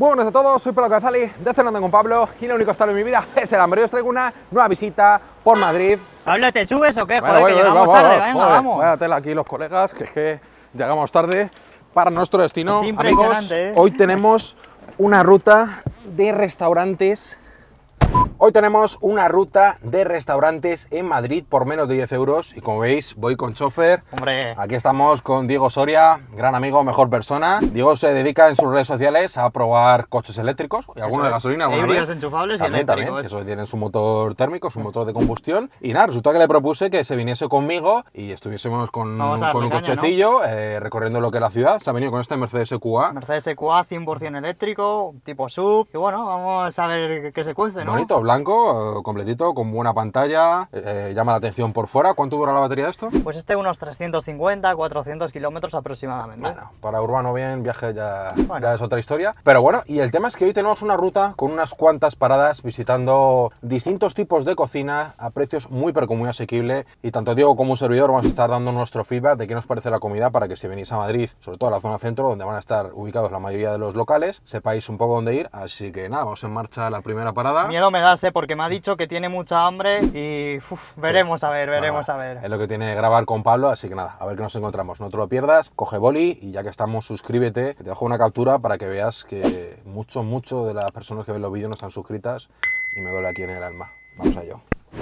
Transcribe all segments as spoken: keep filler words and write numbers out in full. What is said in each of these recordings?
Muy buenas a todos, soy Pablo Cabezali de Cenando con Pablo y lo único que está en mi vida es el hambre. Hoy os traigo una nueva visita por Madrid. Pablo, ¿te subes o qué? Bueno, Joder, bueno, que llegamos vamos, tarde, vamos, venga, joder, vamos. vaya tela aquí los colegas, que es que llegamos tarde para nuestro destino. Es impresionante, Amigos, ¿eh? Hoy tenemos una ruta de restaurantes. Hoy tenemos una ruta de restaurantes en Madrid por menos de diez euros y como veis voy con chofer. Hombre, Aquí estamos con Diego Soria, gran amigo, mejor persona. Diego se dedica en sus redes sociales a probar coches eléctricos y algunos de gasolina alguna híbridos vez. enchufables y También, también, eléctricos. que eso tienen su motor térmico, su motor de combustión. Y nada, resulta que le propuse que se viniese conmigo y estuviésemos con, Vamos a con un darle caña, cochecillo eh, recorriendo lo que es la ciudad. Se ha venido con este Mercedes E Q A. Mercedes E Q A cien por cien eléctrico, tipo sub. Y bueno, vamos a ver qué, qué se cuece, ¿no? Bonito, blanco, eh, completito, con buena pantalla, eh, llama la atención por fuera. ¿Cuánto dura la batería de esto? Pues este unos trescientos cincuenta, cuatrocientos kilómetros aproximadamente. Bueno, para urbano bien, viaje ya, Bueno. ya es otra historia. Pero bueno, y el tema es que hoy tenemos una ruta con unas cuantas paradas visitando distintos tipos de cocina a precios muy pero que muy asequibles. Y tanto Diego como un servidor vamos a estar dando nuestro feedback de qué nos parece la comida para que si venís a Madrid, sobre todo a la zona centro, donde van a estar ubicados la mayoría de los locales, sepáis un poco dónde ir. Así que nada, vamos en marcha a la primera parada. Miedo me da, ¿eh? Porque me ha dicho que tiene mucha hambre y uf, veremos a ver, veremos Bueno, a ver. Es lo que tiene grabar con Pablo, así que nada, a ver qué nos encontramos. No te lo pierdas, coge boli y ya que estamos, suscríbete. Te dejo una captura para que veas que mucho, mucho de las personas que ven los vídeos no están suscritas y me duele aquí en el alma. Vamos a ello.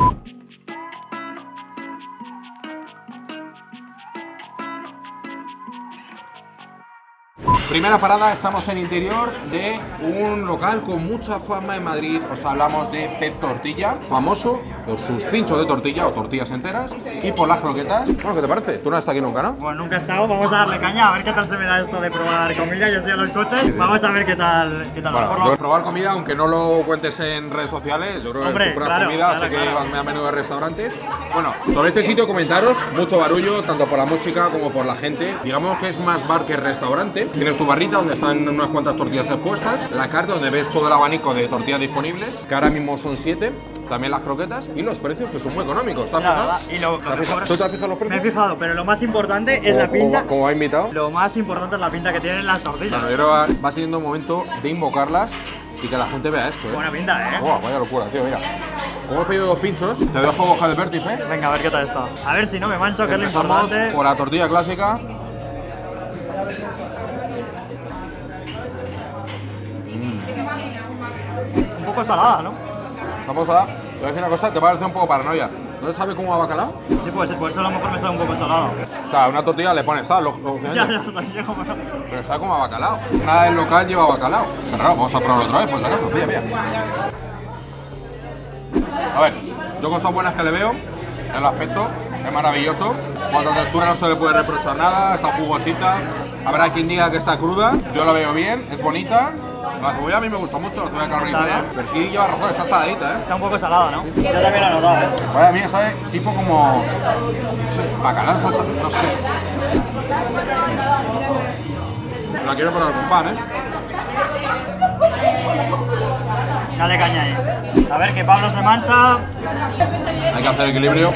Primera parada, estamos en interior de un local con mucha fama en Madrid. Os hablamos de Pep Tortilla, famoso por sus pinchos de tortilla o tortillas enteras y por las croquetas. Bueno, ¿qué te parece? Tú no has estado aquí nunca, ¿no? Bueno, nunca he estado, vamos a darle caña, a ver qué tal se me da esto de probar comida. Yo estoy en los coches, vamos a ver qué tal, qué tal. Bueno, Por yo lo- probar comida, aunque no lo cuentes en redes sociales, yo creo Hombre, que tú pruebas claro, comida, claro, sé que claro. vas muy a menudo a restaurantes. Bueno, sobre este sitio comentaros, mucho barullo, tanto por la música como por la gente. Digamos que es más bar que restaurante. Tienes tu barrita donde están unas cuantas tortillas expuestas, la carta donde ves todo el abanico de tortillas disponibles, que ahora mismo son siete, también las croquetas y los precios que son muy económicos. ¿Te has La fijado? verdad, y lo- ¿Te lo has mejor- fijado? ¿Tú te has fijado los Me he precios? fijado, pero lo más importante es Como- la como pinta. va- Como ha invitado. Lo más importante es la pinta que tienen las tortillas. Bueno, yo creo que va siendo momento de invocarlas y que la gente vea esto, ¿eh? Buena pinta, ¿eh? Buah, vaya locura, tío, mira. Como he pedido dos pinchos, te dejo coger el vértice. Venga, a ver qué tal está. A ver si no me mancho, que es lo Empezamos importante. por la tortilla clásica. Un poco salada, ¿no? Estamos a... Te voy a decir una cosa, te va a parecer un poco paranoia. ¿No se sabe cómo va bacalao? Sí, puede ser, por eso a lo mejor me sale un poco salado. O sea, una tortilla le pones sal, lógicamente. Ya, ya, ya, como no. Pero sabe como a bacalao. Nada del local lleva bacalao. Qué raro, vamos a probarlo otra vez, por si acaso. Pilla, pilla. A ver, yo cosas buenas que le veo, el aspecto es maravilloso. Cuanto a textura no se le puede reprochar nada, está jugosita. Habrá quien diga que está cruda, yo la veo bien, es bonita. La cebolla a mí me gusta mucho, la cebolla caramelizada. bien. Pero sí lleva razón, está saladita, ¿eh? Está un poco salada, ¿no? Yo también lo he notado, ¿eh? Vaya, mía, sabe tipo como... No sé, bacalao en salsa, no sé. La quiero probar con pan, ¿eh? Dale caña ahí. A ver, que Pablo se mancha. Hay que hacer equilibrio.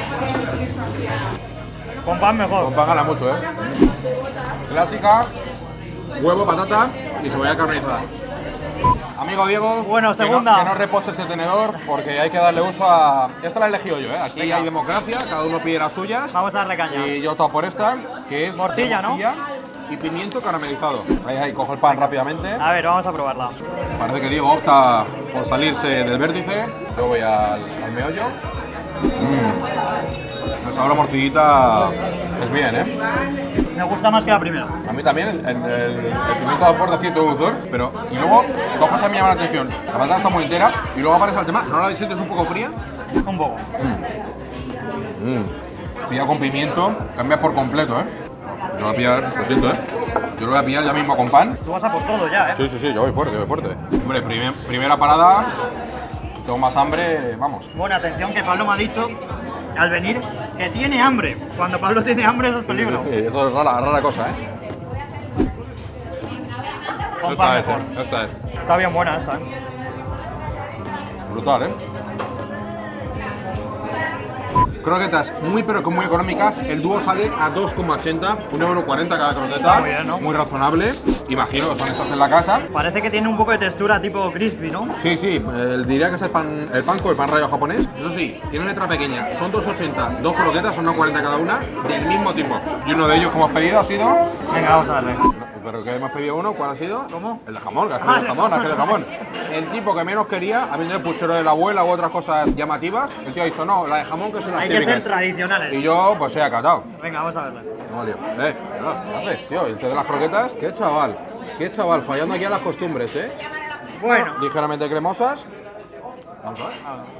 Con pan mejor. Con pan gana mucho, ¿eh? Clásica, huevo, patata y cebolla caramelizada. Amigo Diego, Bueno, que no- segunda. Que no, repose ese tenedor porque hay que darle uso a... Esta la he elegido yo, ¿eh? Aquí Venga. hay democracia, cada uno pide las suyas. Vamos a darle caña. Y yo opto por esta, que es Morcilla, ¿no? morcilla y pimiento caramelizado. Ahí, ahí, cojo el pan rápidamente. A ver, vamos a probarla. Parece que Diego opta por salirse del vértice. Yo voy al, al meollo. Mm. El sabor a morcillita es bien, ¿eh? Me gusta más que la primera. A mí también el, el, el, el pimiento aporta cierto dulzor, pero... Y luego, dos cosas me llaman la atención. La patata está muy entera y luego aparece el tema, ¿no la sientes un poco fría? Un poco. Mm. Pilla con pimiento, cambia por completo, ¿eh? Yo lo voy a pillar, lo siento, ¿eh? Yo lo voy a pillar ya mismo con pan. Tú vas a por todo ya, ¿eh? Sí, sí, sí, yo voy fuerte, yo voy fuerte. Hombre, primer- primera parada, tengo más hambre, vamos. Bueno, atención que Pablo me ha dicho al venir que tiene hambre. Cuando Pablo tiene hambre eso es peligro. Sí, eso es rara, rara cosa, ¿eh? Con pan Esta es, mejor. ¿eh? Esta es. Está bien buena esta, ¿eh? Brutal, ¿eh? Croquetas muy pero que muy económicas. El dúo sale a dos coma ochenta, un euro cuarenta cada croqueta. Está muy bien, ¿no? Muy razonable. Imagino que son hechas en la casa. Parece que tiene un poco de textura tipo crispy, ¿no? Sí, sí, eh, diría que es el pan, el panko, el pan rallado japonés. Eso sí, tiene letra pequeña. Son dos ochenta, dos croquetas, son uno cuarenta cada una, del mismo tipo. Y uno de ellos que hemos pedido ha sido... Venga, vamos a darle. ¿Pero que hemos pedido uno? ¿Cuál ha sido? ¿Cómo? El de jamón, que ha sido el jamón, ha sido el jamón. El tipo que menos quería, habiendo el puchero de la abuela u otras cosas llamativas, el tío ha dicho, no, la de jamón que son las Hay que típicas. ser tradicionales. Y yo, pues he acatado. Venga, vamos a verle. No, lío. Eh, ¿qué haces, tío? El té de las croquetas, qué chaval. Qué chaval, fallando aquí a las costumbres, ¿eh? Bueno. Ligeramente cremosas. Vamos a ver.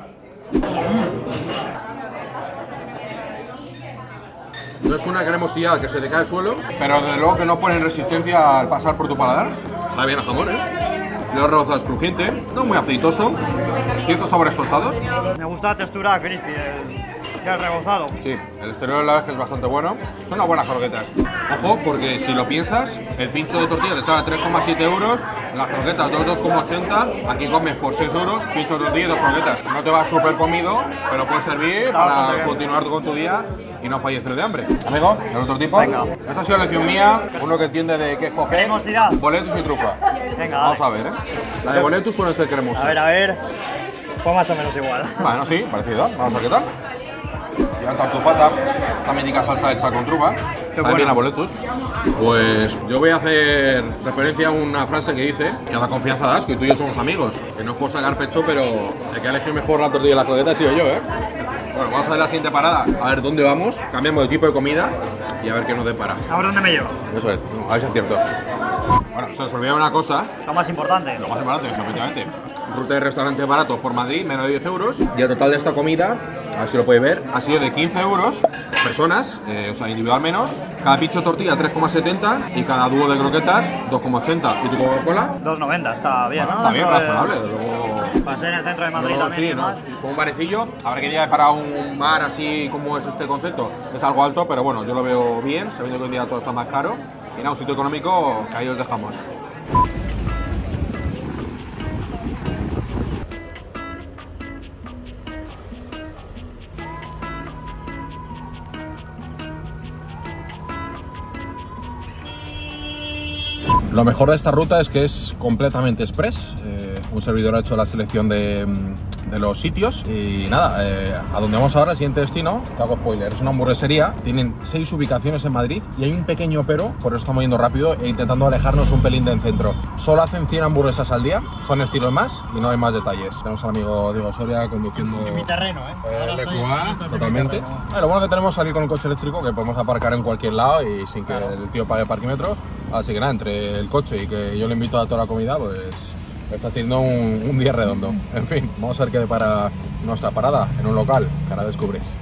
No es una cremosidad que se te cae al suelo, pero desde luego que no ponen resistencia al pasar por tu paladar. Sabe bien a jamón, ¿eh? Lo rebozado es crujiente, no muy aceitoso, ciertos sabores tostados. Me gusta la textura crispy del, del rebozado. Sí, el exterior de la verdad es que es bastante bueno. Son unas buenas croquetas. Ojo, porque si lo piensas, el pincho de tortilla te sale a tres coma siete euros, las croquetas dos coma ochenta, aquí comes por seis euros, pincho de tortilla y dos croquetas. No te va súper comido, pero puede servir Está para continuar con tu día y no fallecer de hambre. Amigo, ¿el otro tipo? Venga. Esta ha sido la lección mía, uno que entiende de qué escoger. Cremosidad. Boletus y trufa. Venga, Vamos dale. a ver, ¿eh? La de boletus suele ser cremosa. A ver, a ver. Pues más o menos igual. Bueno, sí, parecido. Vamos a ver qué tal. Llevan tartufata, esta mítica salsa hecha con trufa. Qué bien a boletus. Pues yo voy a hacer referencia a una frase que dice que a la confianza das, que tú y yo somos amigos. Que no es por sacar pecho, pero el que ha elegido mejor la tortilla y la croqueta he sido yo, ¿eh? Bueno, vamos a ver la siguiente parada, a ver dónde vamos. Cambiamos de tipo de comida y a ver qué nos depara. ¿A ver dónde me llevo? Eso es, no, a ver si es cierto. Bueno, se os olvidaba una cosa. Lo más importante. Lo más barato, efectivamente. Ruta de restaurantes baratos por Madrid, menos de diez euros. Y el total de esta comida, a ver si lo podéis ver, ha sido de quince euros, personas, eh, o sea, individual menos. Cada pincho de tortilla tres coma setenta y cada dúo de croquetas dos coma ochenta. ¿Y tu Coca-Cola? dos noventa, está bien, ¿no? Está bien, Dentro de- razonable, desde luego. Va a ser en el centro de Madrid No, también. sí, y no, demás. sí, como un barecillo. Habrá que llegar para un bar así como es este concepto. Es algo alto, pero bueno, yo lo veo bien, sabiendo que hoy en día todo está más caro. Y nada, un sitio económico que ahí os dejamos. Lo mejor de esta ruta es que es completamente express. Eh, un servidor ha hecho la selección de, de los sitios y nada, eh, a donde vamos ahora, el siguiente destino, te hago spoiler, es una hamburguesería. Tienen seis ubicaciones en Madrid y hay un pequeño pero, por eso estamos yendo rápido e intentando alejarnos un pelín del centro. Solo hacen cien hamburguesas al día, son estilos más y no hay más detalles. Tenemos al amigo Diego Soria conduciendo En mi terreno, ¿eh? Ahora el estoy- E Q A, esto es totalmente. mi terreno. Ah, lo bueno que tenemos es salir con un coche eléctrico que podemos aparcar en cualquier lado y sin que el tío pague parquímetro. Así que nada, entre el coche y que yo le invito a toda la comida, pues está teniendo un, un día redondo. En fin, vamos a ver qué depara nuestra parada en un local que ahora descubres.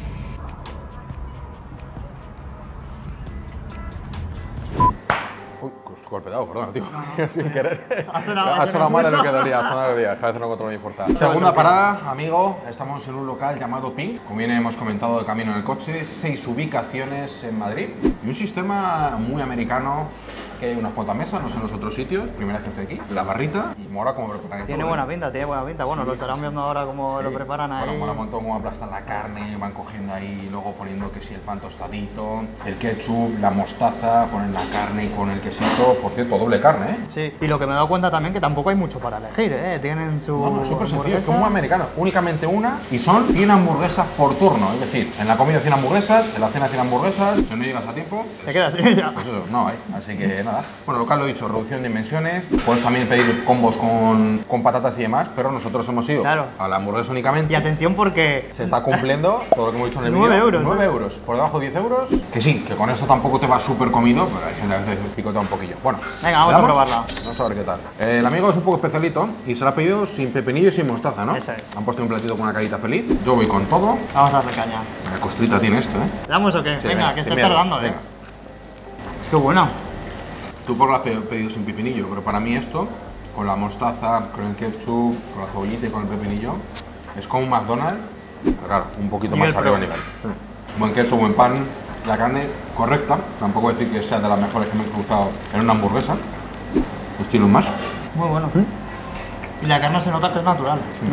Uy, golpeado, perdón, tío. Sin querer. Ha sonado- Ha ha sonado sonado mal en lo mucho. que dolía, ha sonado lo que dolía. A veces no controlo mi fuerza. Segunda parada, amigo. Estamos en un local llamado Pink. Como bien hemos comentado de camino en el coche, seis ubicaciones en Madrid y un sistema muy americano. Aquí hay unas cuantas mesas, no sé en los otros sitios. Primera vez que estoy aquí. La barrita y mola como preparan Tiene todo, buena ¿eh? pinta, tiene buena pinta. Bueno, Sí, lo estarán sí, viendo ahora cómo Sí. lo preparan ahí. Bueno, mola un montón cómo aplastan la carne, van cogiendo ahí, luego poniendo que sí, el pan tostadito, el ketchup, la mostaza, ponen la carne y con el quesito. Por cierto, doble carne, ¿eh? Sí, y lo que me he dado cuenta también que tampoco hay mucho para elegir, ¿eh? Tienen su. No, no, súper sencillo, es hamburguesa. como americano, únicamente una y son cien hamburguesas por turno, es decir, en la comida cien hamburguesas, en la cena cien hamburguesas, si no llegas a tiempo, Te quedas así ya. pues eso, no hay, así que nada. Bueno, local lo he dicho, reducción de dimensiones, puedes también pedir combos con, con patatas y demás, pero nosotros hemos ido Claro. a la hamburguesa únicamente. Y atención porque. Se está cumpliendo todo lo que hemos dicho en el vídeo. nueve euros, nueve ¿eh? euros, por debajo diez euros. Que sí, que con esto tampoco te va súper comido, pero hay gente que a veces picotea un poquillo. Bueno, Venga, vamos ¿le a damos? probarla. Vamos a ver qué tal. Eh, el amigo es un poco especialito y se lo ha pedido sin pepinillo y sin mostaza, ¿no? Eso es. Han puesto un platito con una carita feliz. Yo voy con todo. Vamos a darle caña. La costrita tiene esto, ¿eh? ¿Damos o qué? Sí, venga, que sin estás miedo. tardando, ¿eh? Venga. Qué buena. Tú por lo has pe- pedido sin pepinillo, pero para mí esto, con la mostaza, con el ketchup, con la cebollita y con el pepinillo, es como un McDonald's, pero claro, un poquito Nivel más arriba pro. de nivel. Buen queso, buen pan, la carne correcta, tampoco decir que sea de las mejores que me he cruzado en una hamburguesa, estilos más. Muy bueno. Y la carne se nota que es natural, ¿no?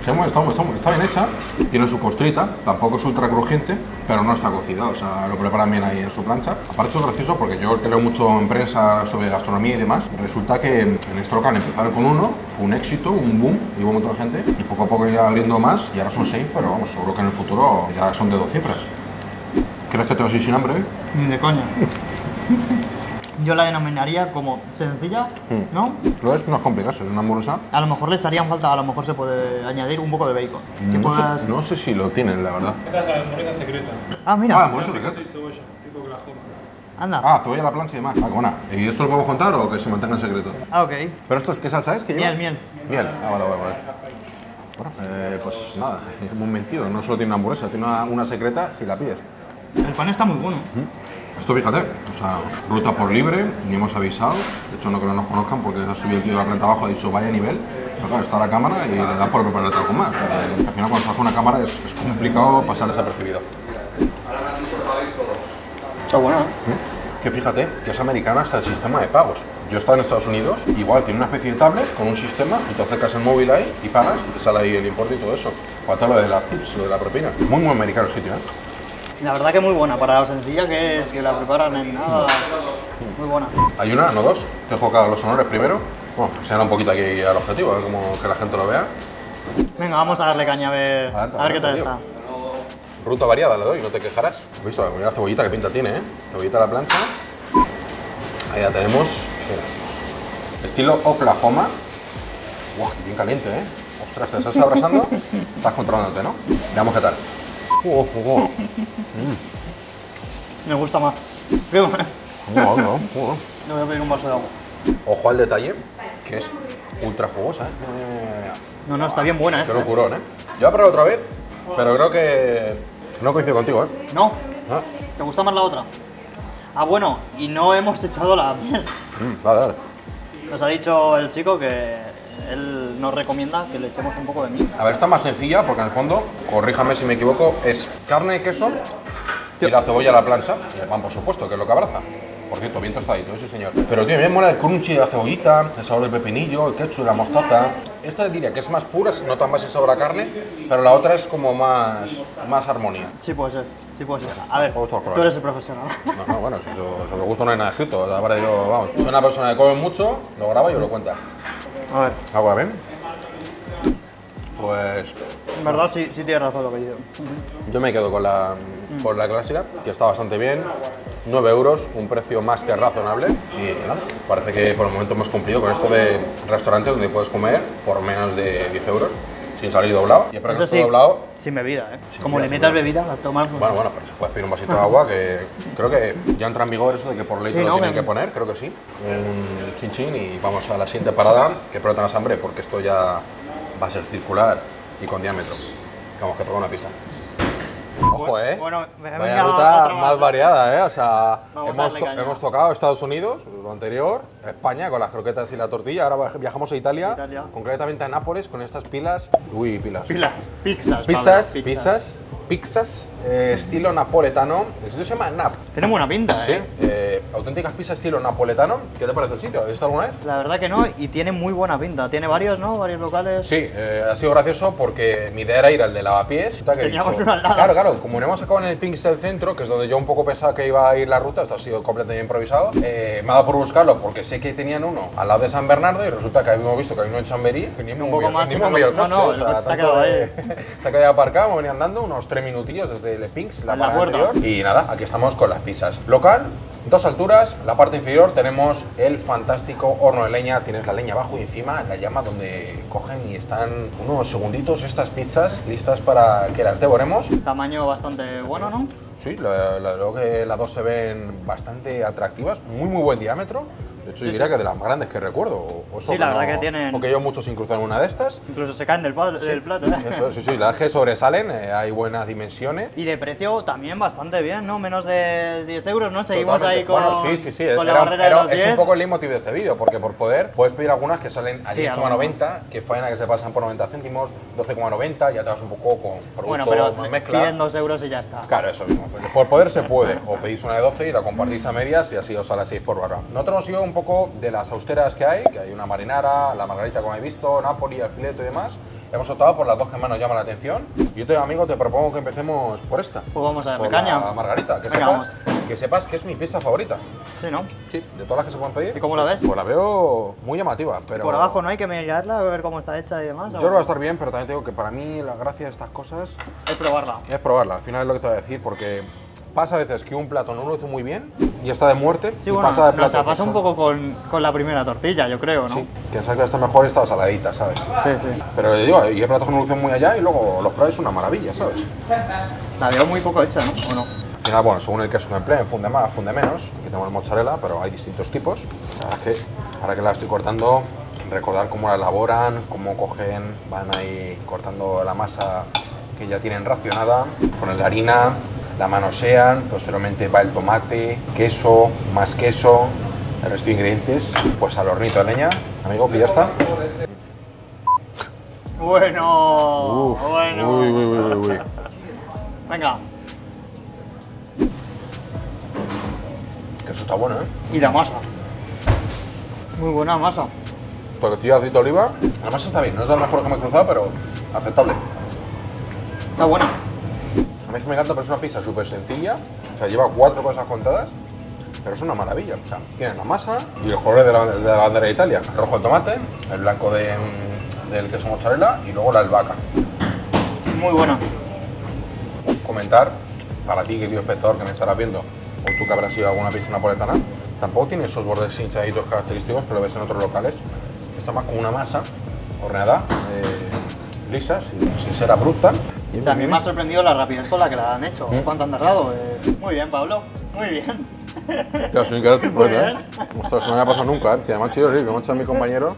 Sí, bueno, está, está, está bien hecha, tiene su costrita, tampoco es ultra crujiente, pero no está cocida, o sea, lo preparan bien ahí en su plancha. Aparte es gracioso porque yo que leo mucho en prensa sobre gastronomía y demás, resulta que en este local empezaron con uno, fue un éxito, un boom, y hubo un montón de gente, y poco a poco ya abriendo más, y ahora son seis, pero vamos, seguro que en el futuro ya son de dos cifras. ¿Crees que te vas a ir sin hambre hoy? Ni de coña. Yo la denominaría como sencilla, Mm. ¿no? Lo es, no es complicado, es una hamburguesa. A lo mejor le echarían falta, a lo mejor se puede añadir un poco de bacon. Que No, puedas... sé, no sé si lo tienen, la verdad. Esta es la hamburguesa secreta. Ah, mira. Ah, hamburguesa secreta. Queso y cebolla, tipo Oklahoma. Anda. Ah, cebolla a la plancha y demás. Ah, qué buena. ¿Y esto lo podemos contar o que se mantenga en secreto? Ah, ok. ¿Pero esto es qué salsa es? ¿Qué lleva? Miel, miel. Miel. Ah, vale, vale, vale. Bueno, eh, pues nada, hemos mentido. No solo tiene una hamburguesa, tiene una, una secreta si la pides. El pan está muy bueno. Esto fíjate, o sea, ruta por libre, ni hemos avisado. De hecho, no creo que nos conozcan porque ha subido el tío de la planta abajo, ha dicho vaya nivel. Pero claro, está la cámara y le da por prepararte algo más. Porque al final, cuando trabaja una cámara es, es complicado pasar desapercibido. Está bueno, ¿eh? Que fíjate, que es americana hasta el sistema de pagos. Yo he estado en Estados Unidos, igual tiene una especie de tablet con un sistema y te acercas el móvil ahí y pagas y te sale ahí el importe y todo eso. Falta lo de las tips, lo de la propina. Muy, muy americano el sitio, ¿eh? La verdad que muy buena, para lo sencilla que es, que la preparan en nada. Muy buena. Hay una, no dos. Te dejo cada los honores primero. Bueno, que sea un poquito aquí al objetivo, a ver cómo que la gente lo vea. Venga, vamos a darle caña a ver, Adelante, a ver qué tal adelante, está. Ruta variada le doy, no te quejarás. ¿Has visto la cebollita que pinta tiene, eh? Cebollita a la plancha. Ahí ya tenemos. Mira. Estilo Oklahoma. Guau, bien caliente, ¿eh? Ostras, ¿te estás abrazando? Estás controlándote, ¿no? Veamos qué tal. Uh, uh, uh. Me gusta más. Qué bueno. Uh, uh, uh, uh. Le voy a pedir un vaso de agua. Ojo al detalle, que es ultra jugosa, ¿eh? No, no, está bien buena Qué esta. ¿eh? locurón, ¿eh? Yo he probado otra vez, pero creo que no coincido contigo, ¿eh? No, Ah. ¿te gusta más la otra? Ah, bueno, y no hemos echado la miel. Mm, vale, vale. Nos ha dicho el chico que él nos recomienda que le echemos un poco de miel. A ver, está más sencilla porque en el fondo, corríjame si me equivoco, es carne, queso y la cebolla a la plancha y el pan, por supuesto, que es lo que abraza. Por cierto, bien tostadito, sí señor. Pero tío, a mí me mola el crunchy de la cebollita, el sabor del pepinillo, el ketchup, la mostaza. Esta diría que es más pura, no tan más ese sabor a carne, pero la otra es como más, más armonía. Sí puede ser, sí puede ser. A ver, Vamos todos con tú la- eres el profesional. No, no, bueno, si eso, sobre gusto no hay nada escrito. La verdad, yo, vamos, soy una persona que come mucho, lo graba y os lo cuenta. A ver, ¿Agua bien? Pues en verdad sí, sí tienes razón lo que dice. yo me quedo con la, con la clásica, que está bastante bien. nueve euros, un precio más que razonable. Y nada, parece que por el momento hemos cumplido con esto de restaurantes donde puedes comer por menos de diez euros, sin salir doblado. Y espero que no Eso esté sí, doblado. sin bebida, ¿eh? Sin Como bebida, le sin metas bebida. bebida, la tomas. pues- Bueno, bueno, pero si puedes pedir un vasito de agua, que creo que ya entra en vigor eso de que por ley Sí, te lo ¿no? tienen Que- que poner, creo que sí. Un chin chin y vamos a la siguiente parada, que espero tengas hambre porque esto ya va a ser circular y con diámetro. Vamos, que toca una pizza. Ojo, eh. Bueno, venga, Vaya otra ruta más. más variada, eh. O sea, Vamos a hemos, darle to- caña. hemos tocado Estados Unidos, lo anterior, España con las croquetas y la tortilla. Ahora viajamos a Italia, Italia. concretamente a Nápoles con estas pilas. Uy, pilas. Pilas, pizzas. Pizzas, Pablo, pizzas, pizzas, eh, estilo napoletano. El sitio se llama Nap. Tiene buena pinta, Sí, ¿eh? eh, auténticas pizzas estilo napoletano. ¿Qué te parece el sitio? ¿Has visto alguna vez? La verdad que no, y tiene muy buena pinta. Tiene varios, ¿no? Varios locales. Sí, eh, ha sido gracioso porque mi idea era ir al de lavapiés. Resulta que he Teníamos dicho- uno al lado. Claro, claro, como no hemos sacado en el Pinks del centro, que es donde yo un poco pensaba que iba a ir la ruta, esto ha sido completamente improvisado, eh, me ha dado por buscarlo porque sé que tenían uno al lado de San Bernardo y resulta que habíamos visto que hay uno en Chamberí, que ni hemos Un poco movido- más, ni sí, hemos no, movido el no, coche. no, o el sea, coche se ha tanto quedado de- se ha quedado aparcado, me venían dando unos tres minutillos desde el Pinks, la En la parada puerta. anterior. Y nada, aquí estamos con las pizzas. Local, dos alturas, la parte inferior tenemos el fantástico horno de leña, tienes la leña abajo y encima la llama donde cogen y están unos segunditos estas pizzas listas para que las devoremos. Tamaño bastante bueno, ¿no? Sí, la, la- creo que las dos se ven bastante atractivas, muy muy buen diámetro. De hecho, Sí, yo diría sí. que de las más grandes que recuerdo. o- o eso Sí, la no- verdad que tienen- Porque yo muchos sin cruzar una de estas. Incluso se caen del, pa- del plato, ¿eh? Eso, sí, sí, las que sobresalen, eh, hay buenas dimensiones. Y de precio también bastante bien, ¿no? Menos de diez euros, ¿no? Seguimos Totalmente. ahí con, Bueno, sí, sí, sí. con la era- barrera era- de los es diez. un poco el leitmotiv de este vídeo, porque por poder puedes pedir algunas que salen a Sí, diez coma noventa, que faena que se pasan por noventa céntimos, doce coma noventa, ya te vas un poco con producto Bueno, pero más mezcla. piden dos euros y ya está. Claro, eso mismo. Pues por poder se puede. O pedís una de doce y la compartís a medias y así os sale seis por barra. Nosotros hemos ido un poco de las austeras que hay, que hay una marinara, la margarita como he visto, Napoli, alfileto y demás. hemos optado por las dos que más nos llaman la atención. Yo te, amigo, te propongo que empecemos por esta. Pues vamos a darle por caña. la margarita, que Venga, sepas, vamos. que sepas que es mi pizza favorita. Sí, ¿no? Sí, de todas las que se pueden pedir. ¿Y cómo la ves? Pues la veo muy llamativa, pero... Por abajo no hay que mirarla, a ver cómo está hecha y demás. Yo creo que va a estar bien, pero también te digo que para mí la gracia de estas cosas Es probarla. es probarla. Al final es lo que te voy a decir, porque pasa a veces que un plato no lo hace muy bien y está de muerte. Sí, y bueno, pasa de nos plato pasa que un son- poco con, con la primera tortilla, yo creo, ¿no? Sí, que sabes que está mejor y está saladita, ¿sabes? Sí, sí. Pero te digo, y hay platos que no lucen muy allá y luego los pruebas es una maravilla, ¿sabes? La veo muy poco hecha, ¿no? ¿O no? Al final, bueno, según el queso que empleen, funde más, funde menos. Aquí tenemos el mozzarella, pero hay distintos tipos. La verdad es que ahora que la estoy cortando, recordar cómo la elaboran, cómo cogen, van ahí cortando la masa que ya tienen racionada, ponen la harina, la manosean, posteriormente va el tomate, queso, más queso, el resto de ingredientes, pues al hornito de leña, amigo, que ya está. Bueno, Uf, bueno. uy, uy, uy, uy, uy. Venga. Que eso está bueno, ¿eh? Y la masa. Muy buena masa. Tortilla de aceite de oliva, la masa está bien, no es de lo mejor que me he cruzado, pero aceptable. Está buena. A mí es que me encanta, pero es una pizza súper sencilla, o sea, lleva cuatro cosas contadas, pero es una maravilla. O sea, tienes la masa y el color de la, de la bandera de Italia, el rojo el tomate, el blanco de, del queso mozzarella y luego la albahaca. Muy buena. Comentar, para ti, querido espectador que me estarás viendo, o tú que habrás ido a alguna pizza napoletana, tampoco tiene esos bordes hinchaditos característicos que lo ves en otros locales. Está más como una masa horneada, eh, lisa, sin, sin ser abrupta. Y también me ha sorprendido la rapidez con la que la han hecho. ¿Mm? ¿Cuánto han tardado? Eh, muy bien, Pablo. Muy bien. Tío, sin querer te Muy ¿eh? Ostras, no me ha pasado nunca, ¿eh? Tío, me ha chido, sí, que me ha hecho a mi compañero.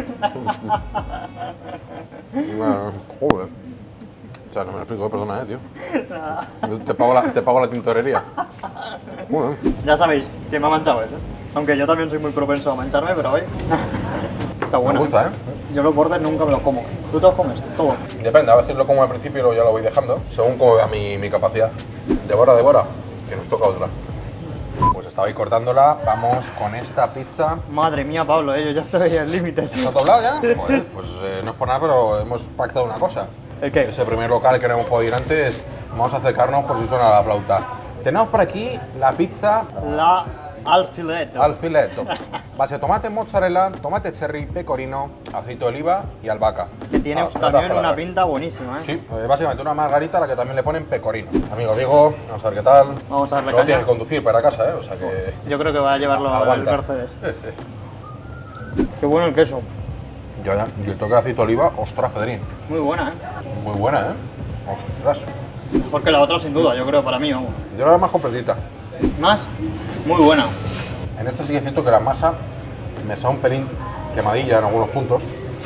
Una- Joder. O sea, no me lo explico, perdona, eh, tío. Te pago la, te pago la tintorería. Joder. Ya sabéis que me ha manchado eso. Aunque yo también soy muy propenso a mancharme, pero hoy. Está Me bueno. gusta, ¿eh? Yo los bordes nunca me los como. ¿Tú te los comes? Todo. Depende, a veces lo como al principio y luego ya lo voy dejando, según como vea mi, mi capacidad. Devora, devora, que nos toca otra. Pues estaba ahí cortándola, vamos con esta pizza. Madre mía, Pablo, eh, yo ya estoy al límite. sí. ¿Está doblado ya? Pues, pues eh, no es por nada, pero hemos pactado una cosa. ¿El qué? Ese primer local que no hemos podido ir antes, vamos a acercarnos por si suena la flauta. Tenemos por aquí la pizza La al fileto. al filetto. Base de tomate, mozzarella, tomate cherry, pecorino, aceite de oliva y albahaca. Que tiene Vamos, también otras una palabras. pinta buenísima, ¿eh? Sí, eh, básicamente una margarita a la que también le ponen pecorino. Amigo Diego, vamos a ver qué tal. Vamos a darle Luego caña. tienes que conducir para casa, ¿eh? O sea que... Yo creo que va a llevarlo al Aguanta. Mercedes. Qué bueno el queso. Yo ya, y el toque de aceite de oliva, ostras, Pedrín. Muy buena, ¿eh? Muy buena, ¿eh? Ostras. Mejor que la otra, sin duda, yo creo, para mí, vamos. Yo la veo más completita. Más, muy buena. En esta sí que siento que la masa me sabe un pelín quemadilla en algunos puntos.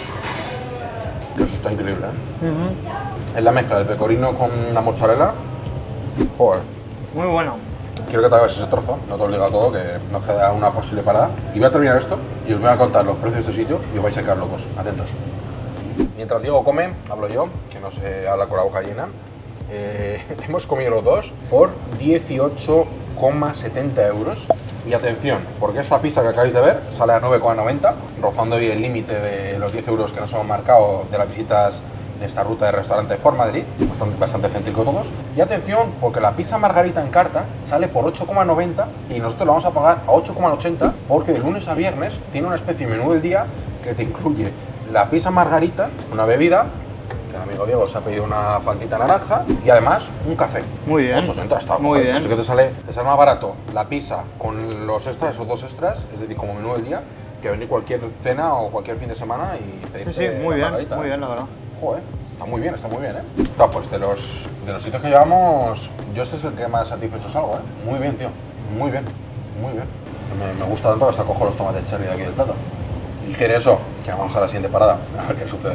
Y eso está increíble, ¿eh? Es la mezcla del pecorino con la mozzarella. Joder. Muy buena. Quiero que te hagas ese trozo, no te obliga a todo, que nos queda una posible parada. Y voy a terminar esto y os voy a contar los precios de este sitio y os vais a quedar locos. Atentos. Mientras Diego come, hablo yo, que no se habla con la boca llena. Eh, hemos comido los dos por dieciocho coma setenta euros. Y atención, porque esta pizza que acabáis de ver sale a nueve coma noventa, rozando hoy el límite de los diez euros que nos hemos marcado de las visitas de esta ruta de restaurantes por Madrid, bastante, bastante céntrico todos. Y atención, porque la pizza margarita en carta sale por ocho coma noventa y nosotros la vamos a pagar a ocho coma ochenta porque de lunes a viernes tiene una especie de menú del día que te incluye la pizza margarita, una bebida, que el amigo Diego se ha pedido una fantita naranja y además un café. Muy bien. ocho ochenta está Muy bien. Así que te sale, te sale más barato la pizza con los extras, esos dos extras, es decir, como menú del día, que venir cualquier cena o cualquier fin de semana y Sí, pedirte sí, muy la bien, margarita. muy bien, la verdad. Joder, está muy bien, está muy bien, ¿eh? Claro, pues de los, de los sitios que llevamos, yo este es el que más satisfecho salgo, ¿eh? Muy bien, tío, muy bien, muy bien. Me, me gusta tanto que hasta cojo los tomates cherry de aquí del plato. Y quiere eso, que vamos a la siguiente parada, a ver qué sucede.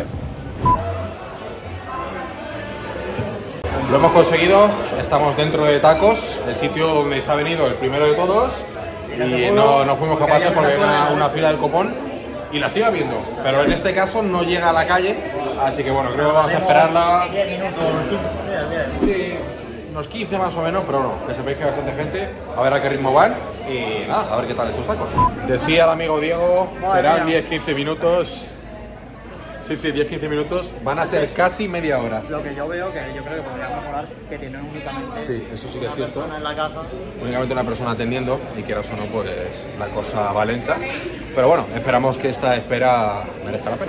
Lo hemos conseguido, estamos dentro de Tacos, el sitio donde se ha venido el primero de todos y no, no fuimos capaces porque había una, una fila del copón y la sigue habiendo, pero en este caso no llega a la calle, así que bueno, creo que vamos a esperarla sí, unos quince más o menos, pero bueno, que sepáis que hay bastante gente, a ver a qué ritmo van y nada, a ver qué tal estos tacos. Decía el amigo Diego, serán diez quince minutos. Sí, sí, diez quince minutos. Van a ser casi media hora. Lo que yo veo, que yo creo que podría mejorar, que tienen únicamente Sí, eso sí que es una cierto. persona en la caja. Únicamente una persona atendiendo y quieras o no, pues la cosa va lenta. Pero bueno, esperamos que esta espera merezca la pena.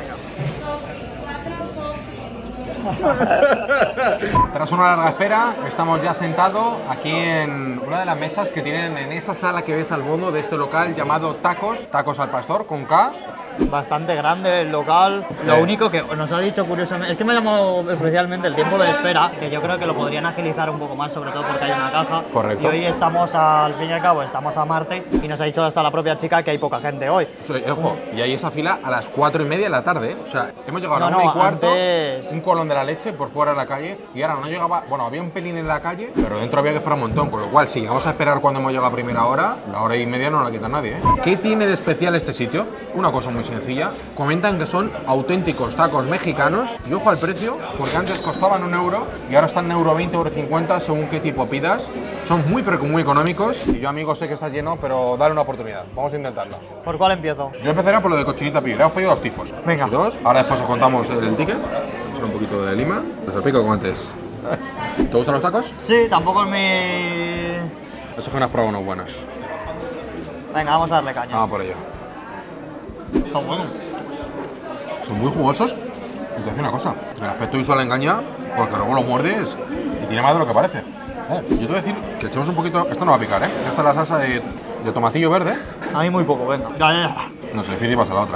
Tras una larga espera, estamos ya sentados aquí en una de las mesas que tienen en esa sala que ves al fondo de este local llamado Tacos, Tacos al Pastor, con K. Bastante grande el local. Lo Eh. único que nos ha dicho curiosamente es que me ha llamado especialmente el tiempo de espera, que yo creo que lo podrían agilizar un poco más, sobre todo porque hay una caja. Correcto. Y hoy estamos, al fin y al cabo, estamos a martes y nos ha dicho hasta la propia chica que hay poca gente hoy. Soy, ojo, y hay esa fila a las cuatro y media de la tarde, ¿eh? O sea, hemos llegado No, a la una no, y cuarto, antes- un colón de la leche por fuera de la calle, y ahora no llegaba, bueno, había un pelín en la calle, pero dentro había que esperar un montón, con lo cual, si llegamos a esperar cuando hemos llegado a primera hora, la hora y media no la quita nadie, ¿eh? ¿Qué tiene de especial este sitio? Una cosa muy sencilla, comentan que son auténticos tacos mexicanos, y ojo al precio, porque antes costaban un euro, y ahora están en euro veinte, euro cincuenta, según qué tipo pidas, son muy, pero que muy económicos, y yo, amigo, sé que estás lleno, pero dale una oportunidad, vamos a intentarlo. ¿Por cuál empiezo? Yo empezaré por lo de cochinita pibil. Hemos pedido dos tipos. Venga. Dos. Ahora después os contamos el ticket. Echar un poquito de lima. Les pico como antes. ¿Te gustan los tacos? Sí, tampoco es mi... Eso que unas pruebas unos buenos. Venga, vamos a darle caña. Vamos por ello. Está bueno. Son muy jugosos. Y te voy a decir una cosa. El aspecto visual engaña porque luego lo muerdes y tiene más de lo que parece. Eh, yo te voy a decir que echemos un poquito... Esto no va a picar, ¿eh? Esta es la salsa de, de tomatillo verde. A mí muy poco, venga. Ya, ya, ya. No sé, difícil pasa la otra.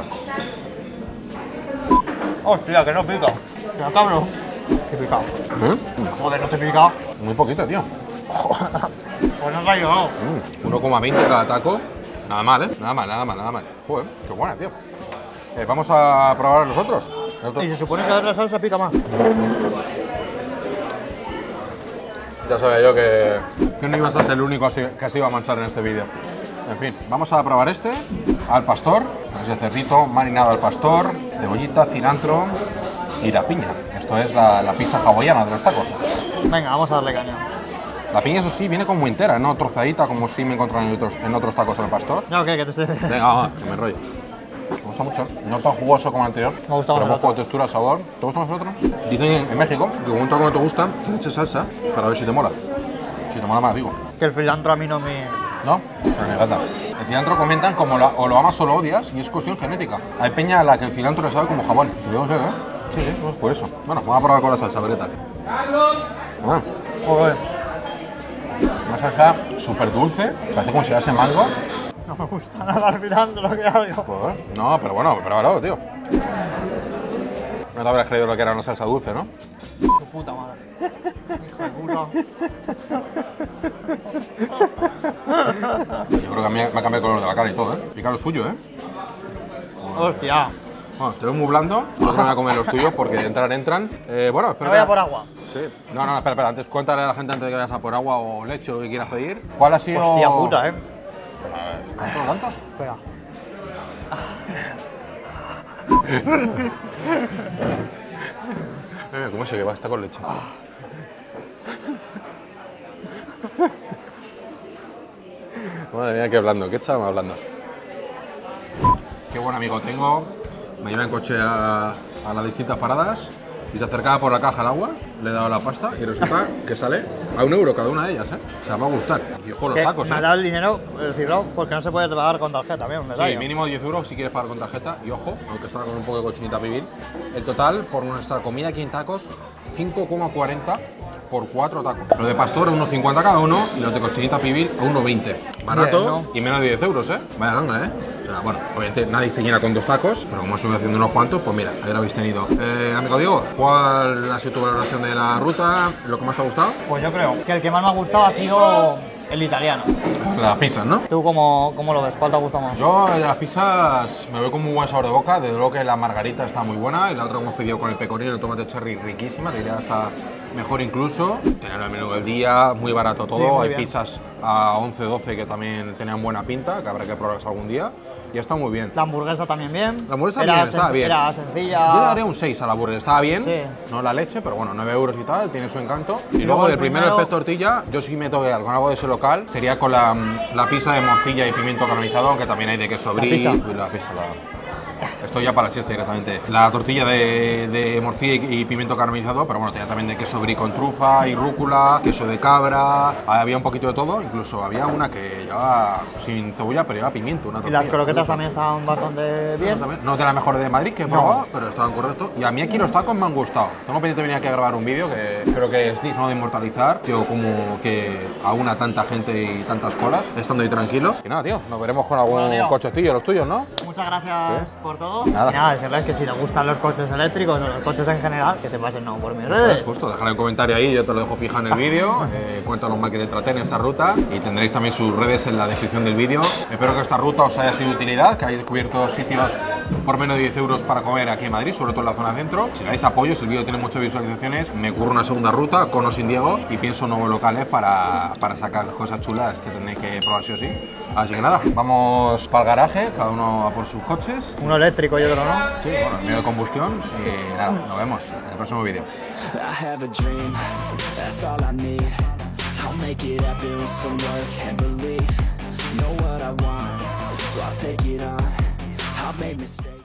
Hostia, que no pica. Ya, cabrón. Que pica. ¿Eh? Joder, no te pica. Muy poquito, tío. Pues no te ha llegado. Mm, uno coma veinte cada taco. Nada mal, ¿eh? Nada mal, nada mal, nada mal. Joder, qué buena, tío. Eh, vamos a probar los otros. El otro- Y se supone que la otra salsa pica más. Ya sabía yo que, que no ibas a ser el único así- que se iba a manchar en este vídeo. En fin, vamos a probar este, al pastor, ese cerdito marinado al pastor, cebollita, cilantro y la piña. Esto es la, la pizza hawaiana de los tacos. Venga, vamos a darle caña. La piña, eso sí, viene como entera, no trozadita como sí me encontrado en otros, en otros tacos al pastor. ¿Ya o qué? Que te sé. Venga, vamos, que me enrollo. Me gusta mucho, no tan jugoso como el anterior. Me gusta más pero el poco otro. textura, sabor. ¿Te gusta más el otro? Dicen en, en México que como un taco no te gusta, que le eches salsa para ver si te mola. Si te mola más, digo. Que el cilantro a mí no me... ¿No? Pero me encanta. El cilantro comentan como la- o lo amas o lo odias y es cuestión genética. Hay peña a la que el cilantro le sabe como jabón. Y luego sé, ¿eh? Sí, sí, pues por eso. Bueno, vamos a probar con la salsa, a ver qué tal. Ah, Joder. una salsa súper dulce, parece como si fuese mango. No me gusta nada el cilantro que hago. Pues, no, pero bueno, pruébalo, tío. No te habrás creído lo que era una salsa dulce, ¿no? Su puta madre. Hijo de puta. Yo creo que a mí me ha cambiado el color de la cara y todo, ¿eh? Pica lo suyo, ¿eh? Hostia. Bueno, te veo muy blando, no te voy a comer los tuyos porque entrar entran. Eh, bueno, Me espera. voy a por agua. Sí. No, no, espera, espera. Antes cuéntale a la gente antes de que vayas a por agua o leche o lo que quieras pedir. ¿Cuál ha sido...? Hostia puta, eh. ¿Cuántos, cuántos? Espera. Eh, ¿Cómo se que va? Está con leche. Madre mía, qué hablando. ¿Qué estamos hablando? Qué buen amigo tengo. Me lleva en coche a, a las distintas paradas y se acercaba por la caja al agua, le he dado la pasta y resulta que sale a un euro cada una de ellas, ¿eh? O sea, va a gustar. Y ojo, los Que tacos, me ha ¿eh? dado el dinero, decirlo, porque no se puede pagar con tarjeta, mira, un detalle. Sí, mínimo diez euros si quieres pagar con tarjeta. Y ojo, aunque está con un poco de cochinita pibil, el total por nuestra comida aquí en tacos, cinco coma cuarenta por cuatro tacos. Los de pastor a uno cincuenta cada uno y los de cochinita pibil a uno veinte. Barato Bien, ¿no? y menos de diez euros, ¿eh? Vaya ganga, ¿eh? O sea, bueno, obviamente nadie se llena con dos tacos, pero como estoy haciendo unos cuantos, pues mira, ahí lo habéis tenido. Eh, amigo Diego, ¿cuál ha sido tu valoración de la ruta? ¿Lo que más te ha gustado? Pues yo creo que el que más me ha gustado ha sido el italiano. Las pizzas, ¿no? ¿Tú cómo, cómo lo ves? ¿Cuál te ha gustado más? Yo de las pizzas me voy con muy buen sabor de boca, desde luego que la margarita está muy buena y la otra que hemos pedido con el pecorino y el tomate cherry riquísima, te diría hasta mejor incluso. Tener el menú del día, muy barato todo, Sí, muy hay bien. pizzas a once, doce que también tenían buena pinta, que habrá que probarlas algún día y está muy bien. La hamburguesa también bien. La hamburguesa Era bien, estaba sen- bien. Era sencilla. Yo le daría un seis a la burger, estaba bien, Sí. no la leche, pero bueno, nueve euros y tal, tiene su encanto. Y, luego luego el del primero, primero- el pez tortilla, yo sí me tengo que dar con algo de ese local, sería con la, la pizza de morcilla y pimiento caramelizado, aunque también hay de queso brie pizza? y la pizza, la, Esto ya para la siesta directamente. La tortilla de, de morcilla y, y pimiento caramelizado, pero bueno, tenía también de queso brie con trufa y rúcula, queso de cabra, había un poquito de todo, incluso había una que llevaba sin cebolla, pero llevaba pimiento. Una Y tortilla, las croquetas incluso. también estaban bastante bien. También. No de la mejor de Madrid que he No. probado, pero estaban correctos. Y a mí aquí los tacos me han gustado. Tengo pendiente de venir aquí a grabar un vídeo que creo que es digno de inmortalizar. Tío, como que aúna tanta gente y tantas colas, estando ahí tranquilo. Y nada, tío, nos veremos con algún Bueno, tío. cochecillo, los tuyos, ¿no? Muchas gracias Sí. por todo. Nada. Y nada, decirles que si les gustan los coches eléctricos o los coches en general, que se pasen no por mis Eso redes. es, justo, déjale un comentario ahí, yo te lo dejo fija en el vídeo. Eh, cuéntanos mal que te traté en esta ruta y tendréis también sus redes en la descripción del vídeo. Espero que esta ruta os haya sido de utilidad, que hayáis descubierto sitios por menos de diez euros para comer aquí en Madrid, sobre todo en la zona centro. Si le dais apoyo, si el vídeo tiene muchas visualizaciones, me ocurre una segunda ruta con o sin Diego y pienso nuevos locales para, para sacar cosas chulas que tendréis que probar sí o sí. Así que nada, vamos para el garaje, cada uno a por sus coches. Uno eléctrico y otro no. Sí, bueno, medio de combustión y nada, nos vemos en el próximo vídeo. I have a dream, that's all I need. I'll make it happen with some work and belief. Know what I want, so I'll take it on. I'll make mistakes.